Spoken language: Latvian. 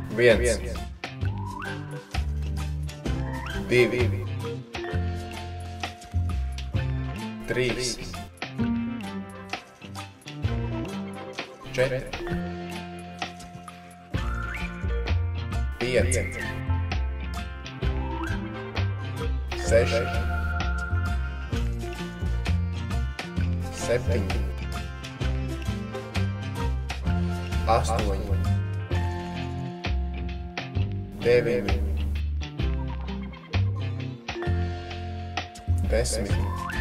viens, divi, trīs, četri, pieci, seši, septiņi, astoņi, deviņi, 10,